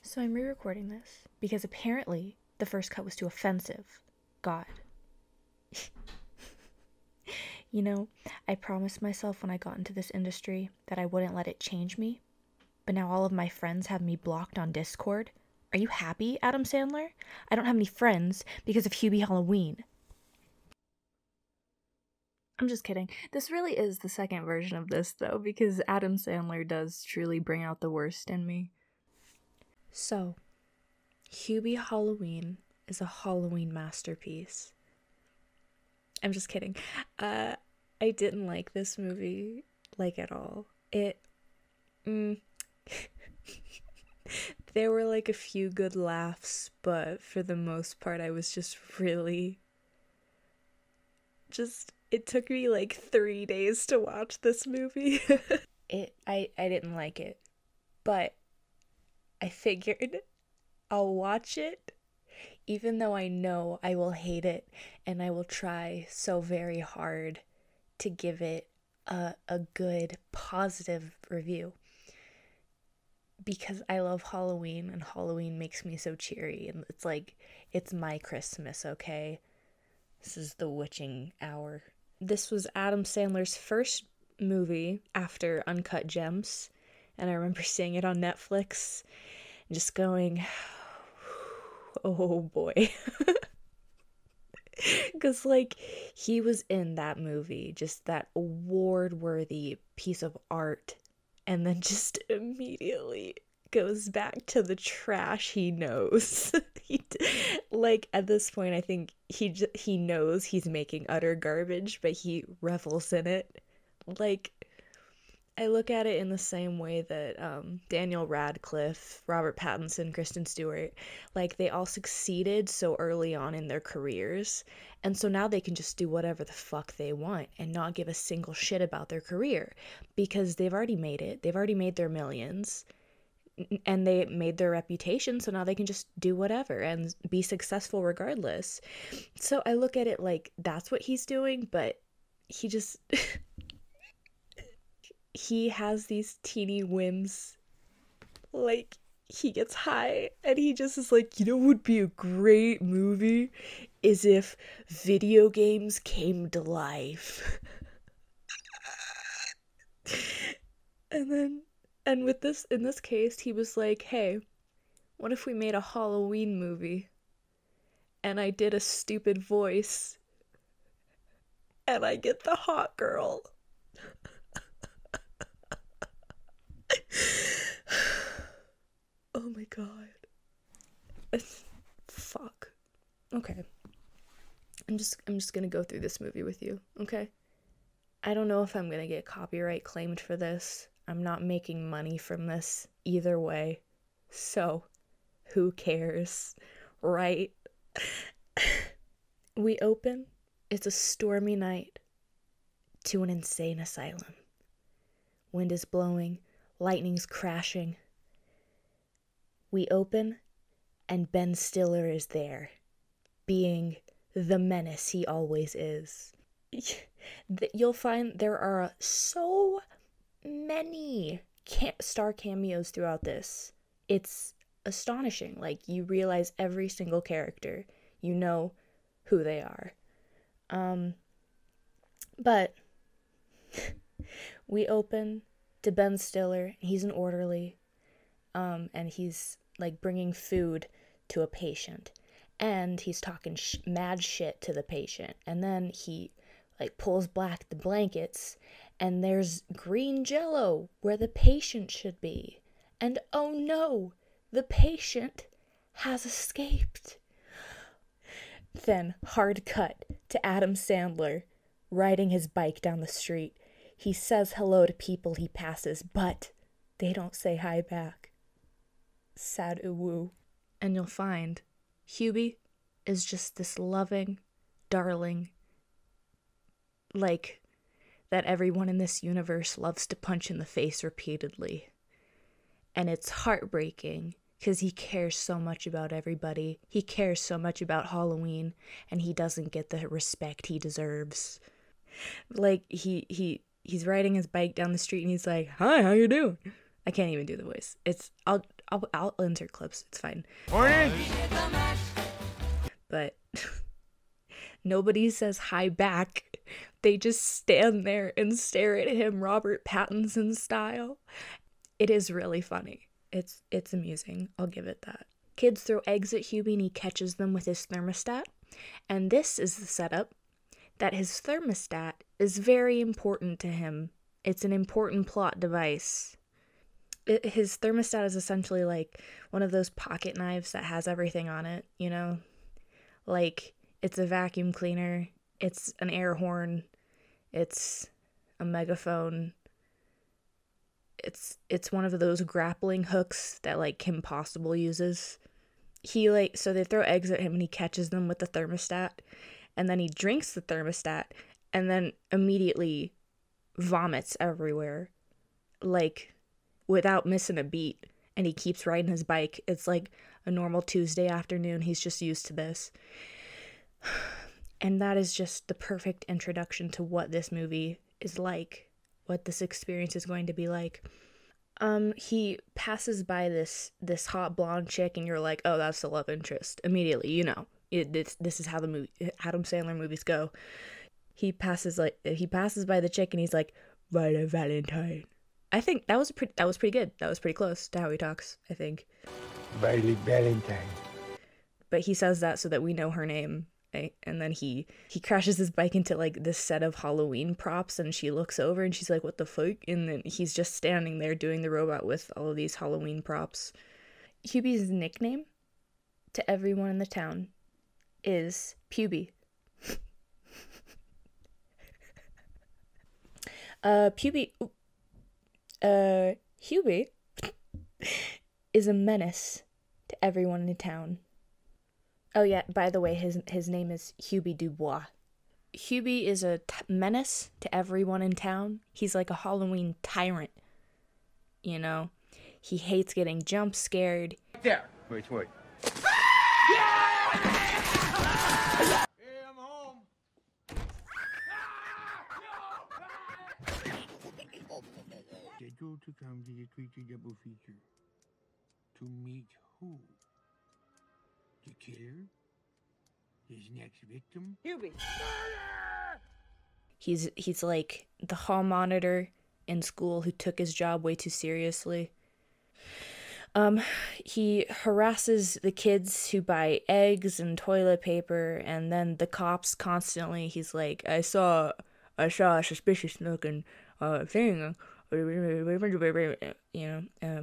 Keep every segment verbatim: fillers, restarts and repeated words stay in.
So I'm re-recording this because apparently the first cut was too offensive. God. You know, I promised myself when I got into this industry that I wouldn't let it change me, but now all of my friends have me blocked on Discord. Are you happy, Adam Sandler? I don't have any friends because of Hubie Halloween. I'm just kidding. This really is the second version of this, though, because Adam Sandler does truly bring out the worst in me. So, Hubie Halloween is a Halloween masterpiece. I'm just kidding. Uh, I didn't like this movie, like, at all. It, mm, there were, like, a few good laughs, but for the most part, I was just really, just, it took me, like, three days to watch this movie. it, I, I didn't like it, but I figured I'll watch it even though I know I will hate it, and I will try so very hard to give it a, a good, positive review. Because I love Halloween, and Halloween makes me so cheery, and it's like, it's my Christmas, okay? This is the witching hour. This was Adam Sandler's first movie after Uncut Gems, and I remember seeing it on Netflix and just going, oh boy. Because, like, he was in that movie, just that award-worthy piece of art, and then just immediately goes back to the trash he knows. he, like, at this point, I think he j- he knows he's making utter garbage, but he revels in it. Like, I look at it in the same way that um, Daniel Radcliffe, Robert Pattinson, Kristen Stewart, like, they all succeeded so early on in their careers, and so now they can just do whatever the fuck they want and not give a single shit about their career because they've already made it, they've already made their millions, and they made their reputation, so now they can just do whatever and be successful regardless. So I look at it like that's what he's doing, but he just... he has these teeny whims. Like, he gets high and he just is like, you know what would be a great movie? Is if video games came to life. and then, and with this, in this case, he was like, hey, what if we made a Halloween movie? And I did a stupid voice. And I get the hot girl. Oh my god. Fuck. Okay. I'm just I'm just gonna go through this movie with you, okay? I don't know if I'm gonna get copyright claimed for this. I'm not making money from this either way. So, who cares? Right? We open. It's a stormy night to an insane asylum. Wind is blowing, lightning's crashing. We open, and Ben Stiller is there, being the menace he always is. You'll find there are so many star cameos throughout this. It's astonishing. Like, you realize every single character. You know who they are. Um, but we open to Ben Stiller. He's an orderly. Um, and he's, like, bringing food to a patient. And he's talking sh- mad shit to the patient. And then he, like, pulls back the blankets, and there's green jello where the patient should be. And oh no, the patient has escaped. Then, hard cut to Adam Sandler riding his bike down the street. He says hello to people he passes, but they don't say hi back. Sad uwu. And you'll find Hubie is just this loving, darling, like, that everyone in this universe loves to punch in the face repeatedly. And it's heartbreaking because he cares so much about everybody. He cares so much about Halloween, and he doesn't get the respect he deserves. Like, he he he's riding his bike down the street and he's like, "Hi, how you doing?" I can't even do the voice. It's I'll I'll, I'll insert clips. It's fine. Morning. But nobody says hi back. They just stand there and stare at him Robert Pattinson style. It is really funny. It's it's amusing. I'll give it that. Kids throw eggs at Hubie and he catches them with his thermostat. And this is the setup that his thermostat is very important to him. It's an important plot device. It, his thermostat is essentially like one of those pocket knives that has everything on it, you know? Like, it's a vacuum cleaner, it's an air horn, it's a megaphone, it's it's one of those grappling hooks that, like, Kim Possible uses. He, like, so they throw eggs at him and he catches them with the thermostat, and then he drinks the thermostat, and then immediately vomits everywhere, like, without missing a beat, and he keeps riding his bike. It's like a normal Tuesday afternoon. He's just used to this. And that is just the perfect introduction to what this movie is like, what this experience is going to be like. Um, he passes by this this hot blonde chick, and you're like, oh, that's the love interest. Immediately, you know. It, this, this is how the movie, Adam Sandler movies go. He passes like he passes by the chick, and he's like, Violet Valentine. I think that was pretty. That was pretty good. That was pretty close to how he talks, I think. Violet Valentine. But he says that so that we know her name. Right? And then he he crashes his bike into like this set of Halloween props, and she looks over and she's like, what the fuck? And then he's just standing there doing the robot with all of these Halloween props. Hubie's nickname to everyone in the town is Puby. uh, Puby, uh, Hubie is a menace to everyone in the town. Oh yeah, by the way, his his name is Hubie Dubois. Hubie is a t- menace to everyone in town. He's like a Halloween tyrant. You know, he hates getting jump scared. There. Wait, wait. Hey, I'm home. Scheduled to come to the creature double feature. To meet who? The killer? His next victim? Hubie! He's he's like the hall monitor in school who took his job way too seriously. Um, he harasses the kids who buy eggs and toilet paper, and then the cops constantly, he's like, I saw, I saw a suspicious looking, uh, thing, you know, uh,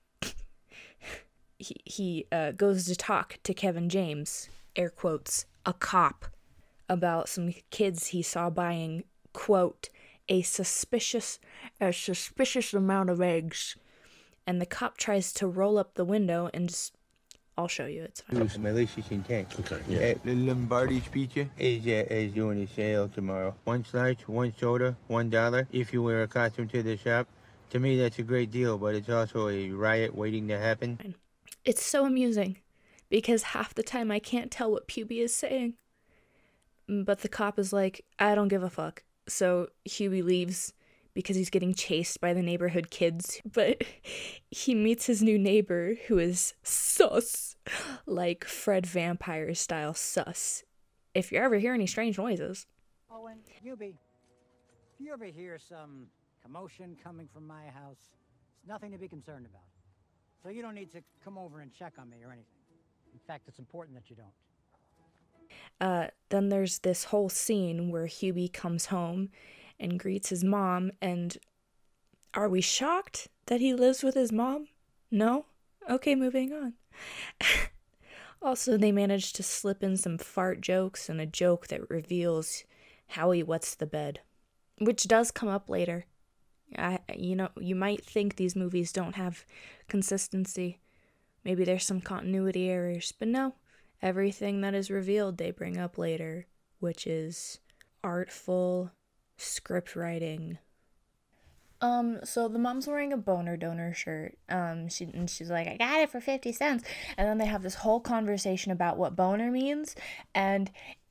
he, he, uh, goes to talk to Kevin James, air quotes, a cop, about some kids he saw buying, quote, a suspicious, a suspicious amount of eggs. And the cop tries to roll up the window and just, I'll show you, it's fine. My malicious intent. Okay, yeah. Uh, the Lombardi's Pizza is, uh, is doing a sale tomorrow. One slice, one soda, one dollar if you wear a costume to the shop. To me, that's a great deal, but it's also a riot waiting to happen. It's so amusing, because half the time I can't tell what Hubie is saying. But the cop is like, I don't give a fuck. So Hubie leaves because he's getting chased by the neighborhood kids. But he meets his new neighbor, who is sus, like Fred Vampire style sus. If you ever hear any strange noises. Oh, and Hubie, if you ever hear some commotion coming from my house, it's nothing to be concerned about. So you don't need to come over and check on me or anything. In fact, it's important that you don't. Uh, then there's this whole scene where Hubie comes home and greets his mom, and are we shocked that he lives with his mom? No? Okay, moving on. Also, they managed to slip in some fart jokes and a joke that reveals how he wets the bed, which does come up later. I, you know, you might think these movies don't have consistency. Maybe there's some continuity errors, but no. Everything that is revealed they bring up later, which is artful script writing. Um, so the mom's wearing a boner donor shirt. Um, she and she's like, I got it for fifty cents. And then they have this whole conversation about what boner means, and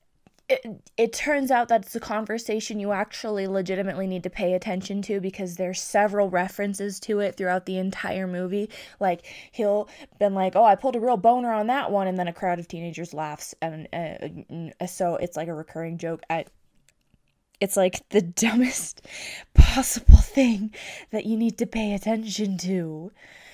It, it turns out that's a conversation you actually legitimately need to pay attention to because there's several references to it throughout the entire movie. Like, he'll been like, oh, I pulled a real boner on that one, and then a crowd of teenagers laughs, and uh, so it's like a recurring joke. I, it's like the dumbest possible thing that you need to pay attention to.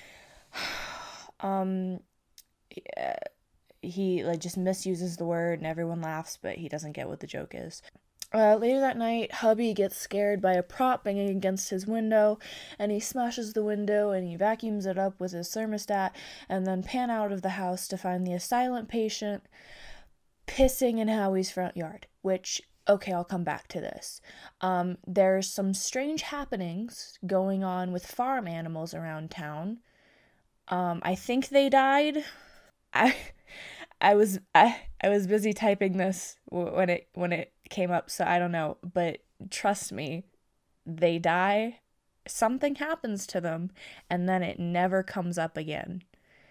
um, yeah. He like just misuses the word and everyone laughs, but he doesn't get what the joke is. Uh, later that night, hubby gets scared by a prop banging against his window, and he smashes the window and he vacuums it up with his thermostat, and then pan out of the house to find the assailant patient pissing in Howie's front yard, which, okay, I'll come back to this. Um, there's some strange happenings going on with farm animals around town. Um, I think they died. I... I was I, I was busy typing this when it when it came up, so I don't know, but trust me, they die, something happens to them, and then it never comes up again.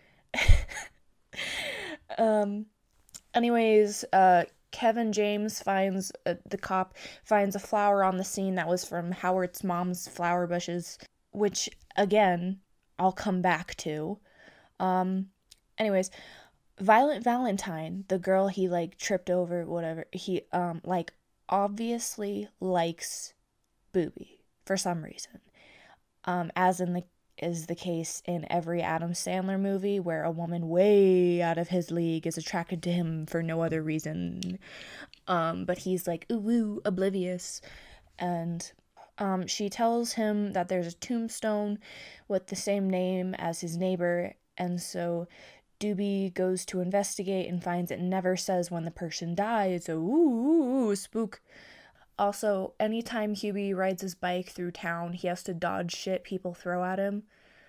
um anyways, uh Kevin James finds uh, the cop finds a flower on the scene that was from Howard's mom's flower bushes, which again, I'll come back to. Um anyways, Violet Valentine, the girl he, like, tripped over, whatever, he, um, like, obviously likes Booby for some reason. Um, as in the, is the case in every Adam Sandler movie where a woman way out of his league is attracted to him for no other reason. Um, but he's, like, ooh, ooh, oblivious. And, um, she tells him that there's a tombstone with the same name as his neighbor, and so Doobie goes to investigate and finds it never says when the person died, so ooh, spook. Also, anytime Hubie rides his bike through town, he has to dodge shit people throw at him.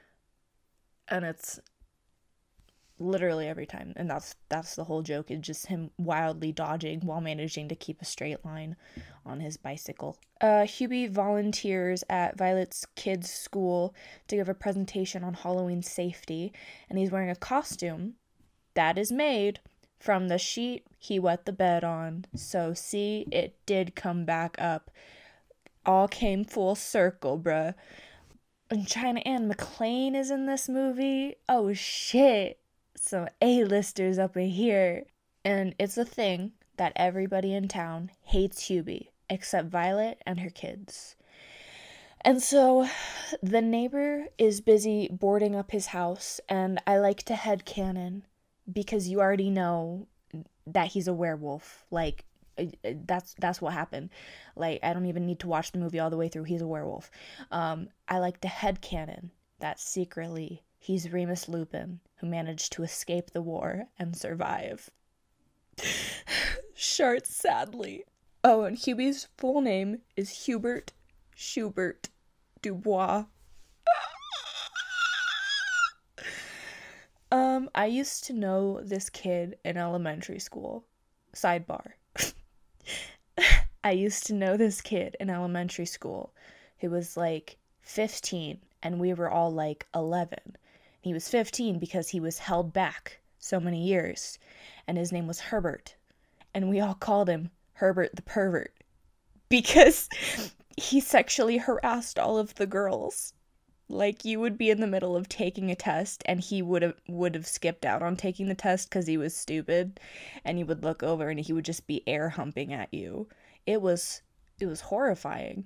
And it's literally every time. And that's that's the whole joke. It's just him wildly dodging while managing to keep a straight line on his bicycle. Uh, Hubie volunteers at Violet's kids' school to give a presentation on Halloween safety, and he's wearing a costume that is made from the sheet he wet the bed on. So see, it did come back up. All came full circle, bruh. And China Anne McClain is in this movie. Oh shit. Some A-listers up in here. And it's a thing that everybody in town hates Hubie, except Violet and her kids. And so the neighbor is busy boarding up his house, and I like to headcanon, because you already know that he's a werewolf. Like, that's that's what happened. Like, I don't even need to watch the movie all the way through. He's a werewolf. Um, I like to headcanon that secretly he's Remus Lupin, who managed to escape the war and survive. Short, sadly. Oh, and Hubie's full name is Hubert Schubert Dubois. um, I used to know this kid in elementary school. Sidebar. I used to know this kid in elementary school who was like fifteen, and we were all like eleven. He was fifteen because he was held back so many years, and his name was Herbert, and we all called him Herbert the pervert because he sexually harassed all of the girls. Like, you would be in the middle of taking a test, and he would have would have skipped out on taking the test because he was stupid, and you would look over and he would just be air humping at you. It was it was horrifying.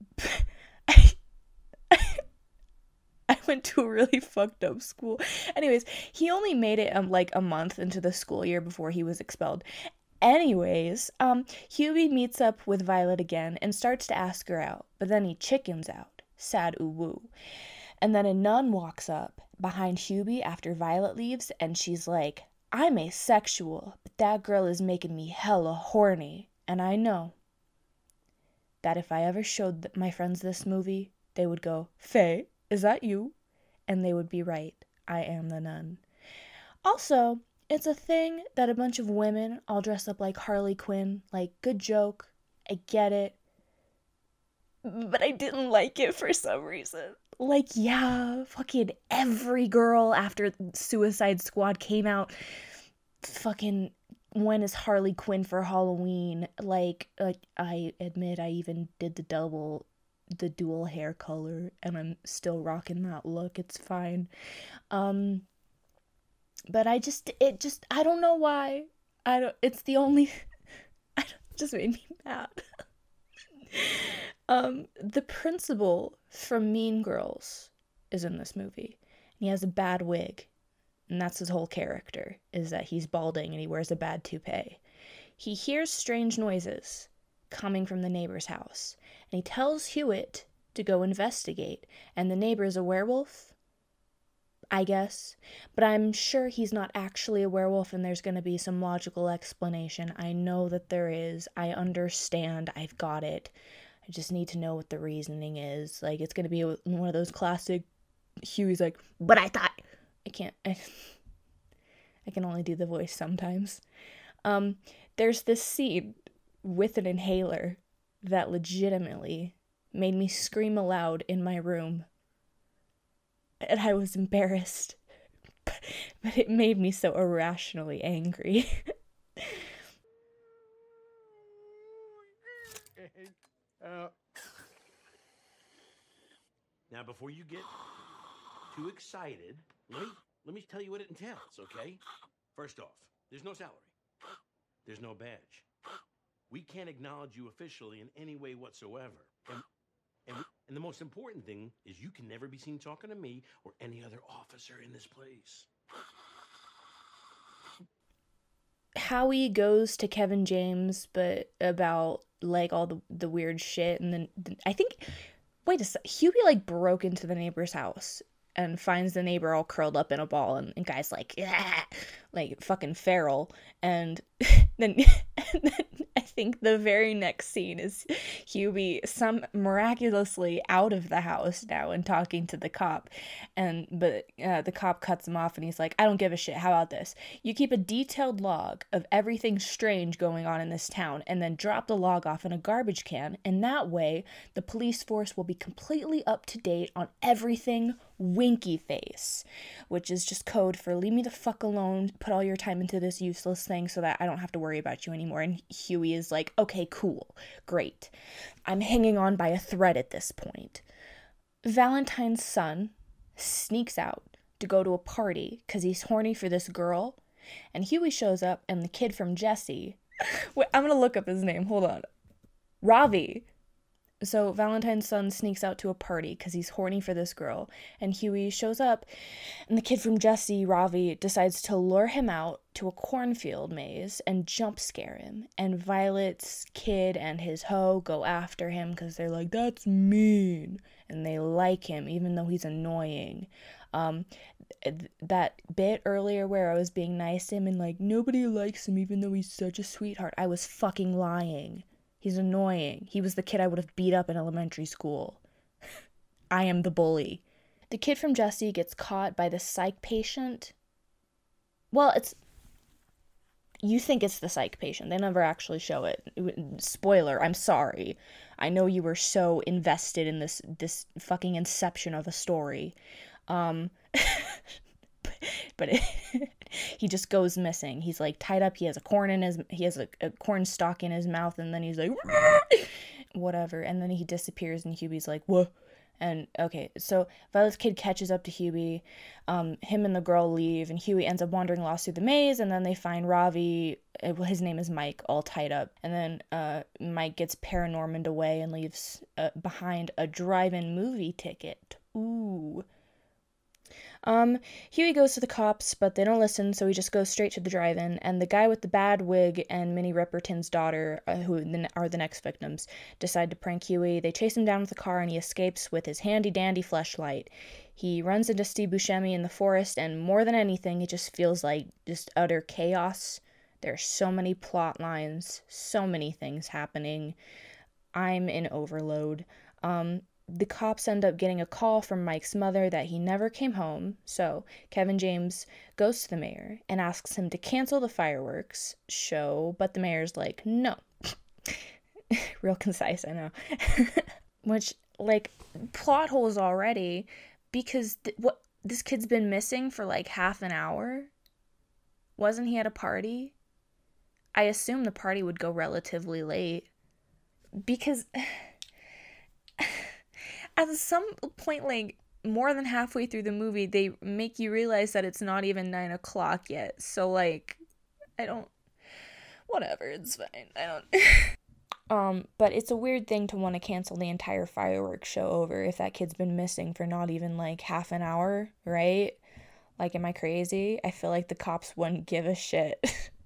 I went to a really fucked up school. Anyways, he only made it um, like a month into the school year before he was expelled. Anyways, um, Hubie meets up with Violet again and starts to ask her out, but then he chickens out. Sad ooh-woo. And then a nun walks up behind Hubie after Violet leaves, and she's like, I'm asexual, but that girl is making me hella horny. And I know that if I ever showed my friends this movie, they would go, Faye, is that you? And they would be right. I am the nun. Also, it's a thing that a bunch of women all dress up like Harley Quinn. Like, good joke. I get it. But I didn't like it for some reason. Like, yeah, fucking every girl after Suicide Squad came out fucking when is Harley Quinn for Halloween? Like, like I admit I even did the double, the dual hair color, and I'm still rocking that look. It's fine. Um, but I just, it just, I don't know why. I don't, it's the only, I don't, it just made me mad. um, the principal from Mean Girls is in this movie. He has a bad wig. And that's his whole character, is that he's balding and he wears a bad toupee. He hears strange noises coming from the neighbor's house, and he tells Hewitt to go investigate, and the neighbor's a werewolf, I guess. But I'm sure he's not actually a werewolf, and there's going to be some logical explanation. I know that there is. I understand. I've got it. I just need to know what the reasoning is. Like, it's going to be one of those classic, Huey's like, but I thought... I can't, I, I can only do the voice sometimes. Um, there's this scene with an inhaler that legitimately made me scream aloud in my room. And I was embarrassed, but, but it made me so irrationally angry. uh. Now, before you get too excited, let me, let me tell you what it entails, okay? First off, there's no salary. There's no badge. We can't acknowledge you officially in any way whatsoever. And, and, and the most important thing is you can never be seen talking to me or any other officer in this place. Howie goes to Kevin James, but about, like, all the, the weird shit, and then, I think, wait a sec, Huey, like, broke into the neighbor's house and finds the neighbor all curled up in a ball, and, and guy's like, yeah, like fucking feral, and then, and then I think the very next scene is Huey some miraculously out of the house now and talking to the cop, and but uh, the cop cuts him off and he's like, I don't give a shit, how about this? You keep a detailed log of everything strange going on in this town and then drop the log off in a garbage can, and that way the police force will be completely up to date on everything winky face, which is just code for leave me the fuck alone, put all your time into this useless thing so that I don't have to worry about you anymore. And Huey is like, okay, cool, great. I'm hanging on by a thread at this point. Valentine's son sneaks out to go to a party because he's horny for this girl, and Huey shows up, and the kid from Jesse, wait, I'm gonna look up his name, hold on, Ravi. So Valentine's son sneaks out to a party because he's horny for this girl, and Huey shows up, and the kid from Jesse, Ravi, decides to lure him out to a cornfield maze and jump scare him, and Violet's kid and his hoe go after him because they're like, that's mean, and they like him even though he's annoying. Um, th- that bit earlier where I was being nice to him and like, nobody likes him even though he's such a sweetheart, I was fucking lying. He's annoying. He was the kid I would have beat up in elementary school. I am the bully. The kid from Jesse gets caught by the psych patient. Well, it's... You think it's the psych patient. They never actually show it. Spoiler, I'm sorry. I know you were so invested in this this fucking inception of a story. Um... but it, he just goes missing. He's like tied up. He has a corn in his, he has a, a corn stalk in his mouth, and then he's like, whatever. And then he disappears, and Huey's like, what? And okay, so Violet's kid catches up to Huey. Um, him and the girl leave, and Huey ends up wandering lost through the maze, and then they find Ravi. Well, his name is Mike, all tied up. And then uh, Mike gets paranormaned away and leaves uh, behind a drive-in movie ticket. Ooh. Um, Huey goes to the cops, but they don't listen, so he just goes straight to the drive-in, and the guy with the bad wig and Minnie Riperton's daughter, uh, who are the next victims, decide to prank Huey. They chase him down with the car, and he escapes with his handy-dandy fleshlight. He runs into Steve Buscemi in the forest, and more than anything, it just feels like just utter chaos. There's so many plot lines, so many things happening. I'm in overload. Um... The cops end up getting a call from Mike's mother that he never came home, so Kevin James goes to the mayor and asks him to cancel the fireworks show, but the mayor's like, no. Real concise, I know. Which, like, plot holes already, because th- what this kid's been missing for like half an hour. Wasn't he at a party? I assume the party would go relatively late because at some point, like, more than halfway through the movie, they make you realize that it's not even nine o'clock yet. So, like, I don't, whatever, it's fine. I don't, um, but it's a weird thing to want to cancel the entire fireworks show over if that kid's been missing for not even, like, half an hour, right? Like, am I crazy? I feel like the cops wouldn't give a shit.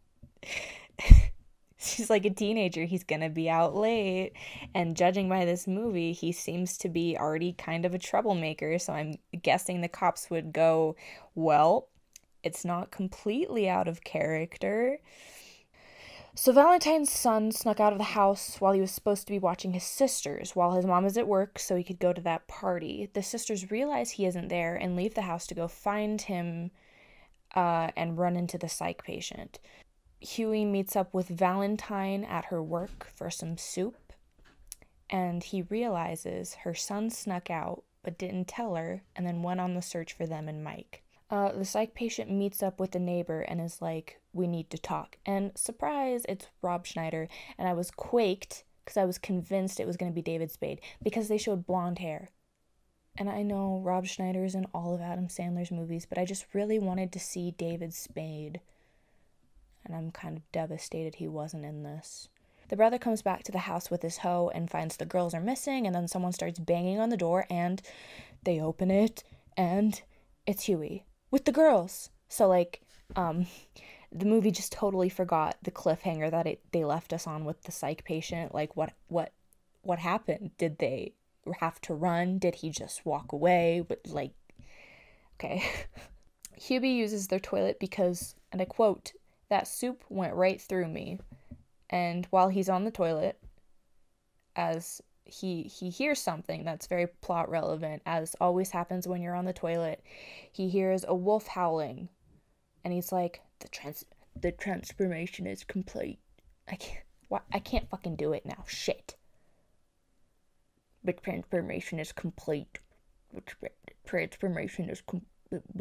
He's like a teenager. He's gonna be out late. And judging by this movie, he seems to be already kind of a troublemaker. So I'm guessing the cops would go, well, it's not completely out of character. So Valentine's son snuck out of the house while he was supposed to be watching his sisters while his mom is at work so he could go to that party. The sisters realize he isn't there and leave the house to go find him uh, and run into the psych patient. Huey meets up with Valentine at her work for some soup, and he realizes her son snuck out but didn't tell her and then went on the search for them and Mike. Uh, the psych patient meets up with the neighbor and is like, we need to talk. And surprise, it's Rob Schneider. And I was quaked because I was convinced it was going to be David Spade because they showed blonde hair. And I know Rob Schneider is in all of Adam Sandler's movies, but I just really wanted to see David Spade. And I'm kind of devastated he wasn't in this. The brother comes back to the house with his hoe and finds the girls are missing, and then someone starts banging on the door, and they open it, and it's Huey with the girls. So, like, um, the movie just totally forgot the cliffhanger that it, they left us on with the psych patient. Like, what, what, what happened? Did they have to run? Did he just walk away? But, like, okay. Huey uses their toilet because, and I quote, that soup went right through me. And while he's on the toilet, as he he hears something that's very plot relevant, as always happens when you're on the toilet, he hears a wolf howling. And he's like, the trans the transformation is complete. I can't why, I can't fucking do it now. Shit. The transformation is complete. The tra- transformation is com-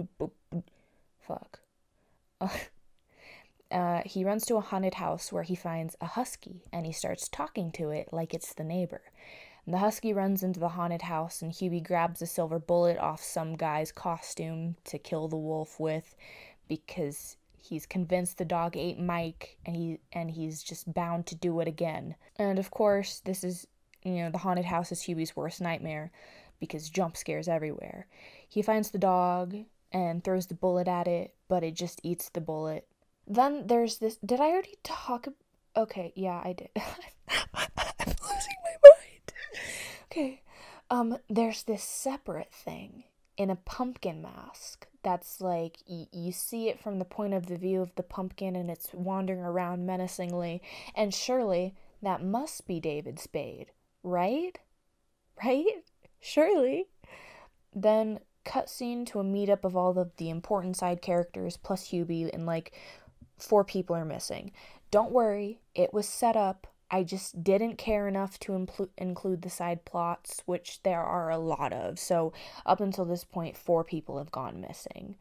fuck. Uh, Uh, he runs to a haunted house where he finds a husky, and he starts talking to it like it's the neighbor. And the husky runs into the haunted house, and Huey grabs a silver bullet off some guy's costume to kill the wolf with, because he's convinced the dog ate Mike, and he and he's just bound to do it again. And of course, this is, you know, the haunted house is Huey's worst nightmare, because jump scares everywhere. He finds the dog and throws the bullet at it, but it just eats the bullet. Then there's this, did I already talk? Okay, yeah, I did. I'm losing my mind. Okay, um, there's this separate thing in a pumpkin mask that's like, y- you see it from the point of the view of the pumpkin and it's wandering around menacingly, and surely that must be David Spade, right? Right? Surely. Then cutscene to a meetup of all of the important side characters plus Huey, and like, four people are missing. Don't worry, it was set up. I just didn't care enough to impl- include the side plots, which there are a lot of. So up until this point, four people have gone missing.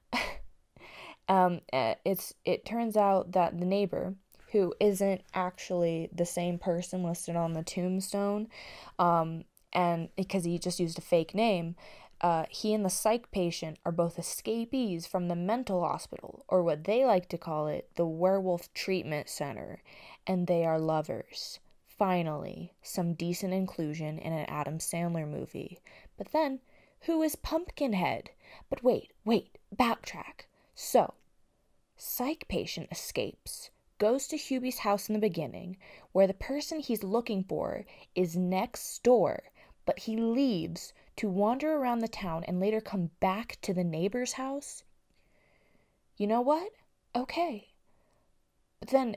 um, it's it turns out that the neighbor, who isn't actually the same person listed on the tombstone, um, and because he just used a fake name, Uh, he and the psych patient are both escapees from the mental hospital, or what they like to call it, the werewolf treatment center, and they are lovers. Finally, some decent inclusion in an Adam Sandler movie. But then, who is Pumpkinhead? But wait, wait, backtrack. So, psych patient escapes, goes to Huey's house in the beginning, where the person he's looking for is next door, but he leaves to wander around the town and later come back to the neighbor's house? You know what? Okay. But then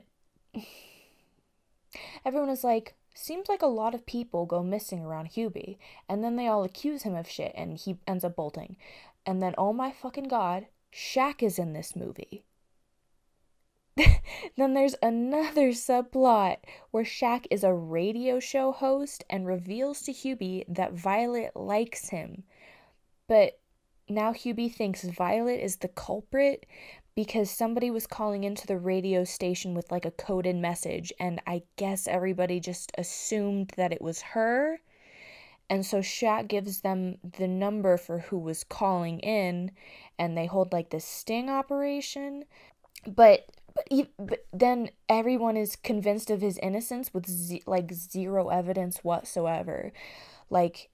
everyone is like, seems like a lot of people go missing around Huey, and then they all accuse him of shit and he ends up bolting. And then, oh my fucking god, Shaq is in this movie. Then there's another subplot where Shaq is a radio show host and reveals to Huey that Violet likes him. But now Hubie thinks Violet is the culprit because somebody was calling into the radio station with like a coded message, and I guess everybody just assumed that it was her. And so Shaq gives them the number for who was calling in, and they hold like this sting operation. But but, he, but then everyone is convinced of his innocence with ze- like zero evidence whatsoever. Like,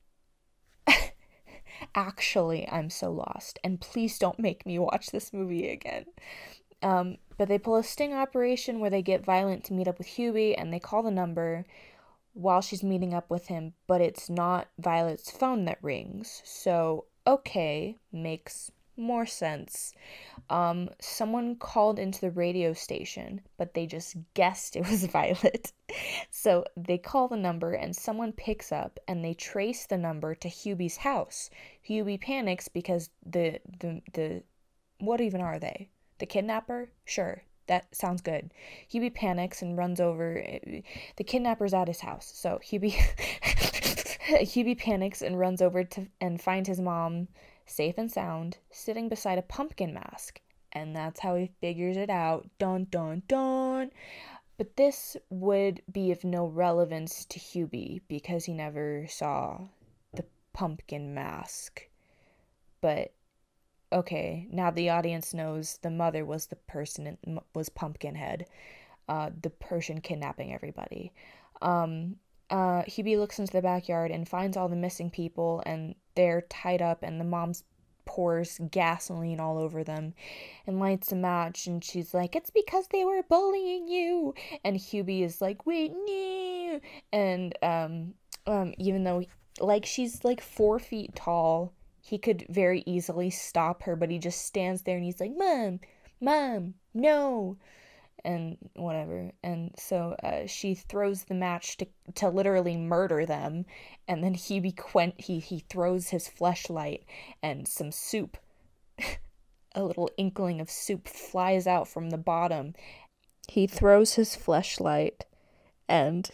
actually, I'm so lost, and please don't make me watch this movie again. Um, but they pull a sting operation where they get Violet to meet up with Hubie, and they call the number while she's meeting up with him, but it's not Violet's phone that rings. So, okay, makes more sense. Um, someone called into the radio station, but they just guessed it was Violet. So they call the number and someone picks up and they trace the number to Hubie's house. Hubie panics because the, the, the, what even are they? The kidnapper? Sure. That sounds good. Hubie panics and runs over. The kidnapper's at his house. So Hubie Hubie panics and runs over to and finds his mom safe and sound sitting beside a pumpkin mask. And that's how he figures it out. Dun dun dun. But this would be of no relevance to Hubie because he never saw the pumpkin mask. But okay, now the audience knows the mother was the person, in, was Pumpkinhead, uh, the person kidnapping everybody. Um, uh, Hubie looks into the backyard and finds all the missing people, and they're tied up, and the mom pours gasoline all over them and lights a match, and she's like, it's because they were bullying you. And Hubie is like, wait, no. And um, um, even though, like, she's like four feet tall, he could very easily stop her, but he just stands there and he's like, Mom, Mom, no, and whatever. And so uh, she throws the match to to literally murder them, and then he bequen- he he throws his fleshlight, and some soup, a little inkling of soup flies out from the bottom. He throws his fleshlight, and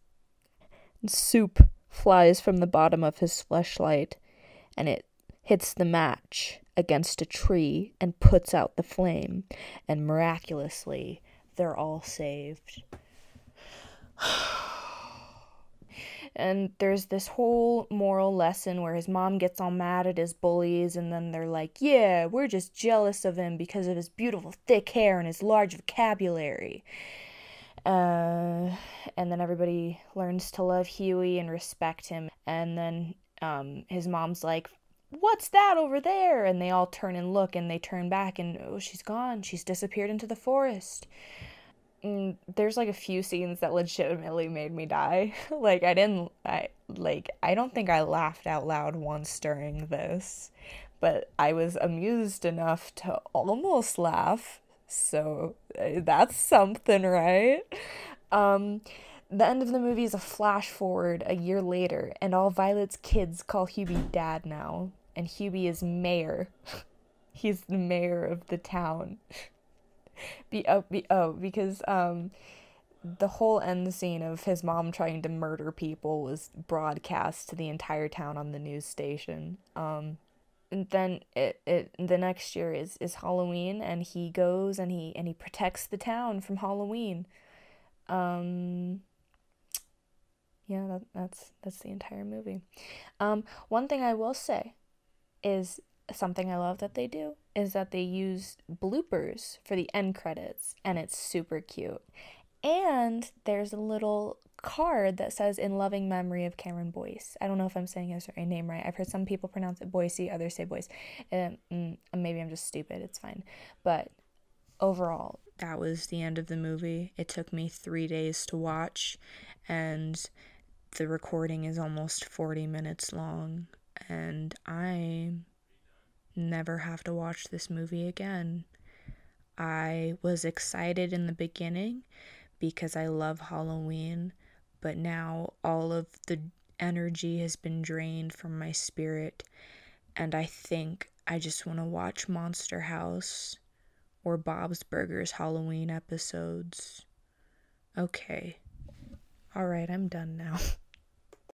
soup flies from the bottom of his fleshlight, and it hits the match against a tree and puts out the flame, and miraculously, they're all saved. And there's this whole moral lesson where his mom gets all mad at his bullies, and then they're like, yeah, we're just jealous of him because of his beautiful thick hair and his large vocabulary. Uh, and then everybody learns to love Huey and respect him, and then um, his mom's like, what's that over there? And they all turn and look, and they turn back, and oh, she's gone. She's disappeared into the forest. And there's like a few scenes that legitimately made me die. like I didn't, I like I don't think I laughed out loud once during this, but I was amused enough to almost laugh. So uh, that's something, right? Um. The end of the movie is a flash forward a year later, and all Violet's kids call Hubie Dad now, and Hubie is mayor. He's the mayor of the town. be, oh, be, oh, because um, the whole end scene of his mom trying to murder people was broadcast to the entire town on the news station. Um, and then it, it the next year is, is Halloween, and he goes and he and he protects the town from Halloween. Um... Yeah, that, that's that's the entire movie. Um, one thing I will say is something I love that they do is that they use bloopers for the end credits, and it's super cute. And there's a little card that says "In loving memory of Cameron Boyce." I don't know if I'm saying his name right. I've heard some people pronounce it Boise, others say Boyce. Um, maybe I'm just stupid. It's fine. But overall, that was the end of the movie. It took me three days to watch, and the recording is almost forty minutes long, and I never have to watch this movie again. I was excited in the beginning because I love Halloween, but now all of the energy has been drained from my spirit, and I think I just want to watch Monster House or Bob's Burgers Halloween episodes. Okay. All right, I'm done now.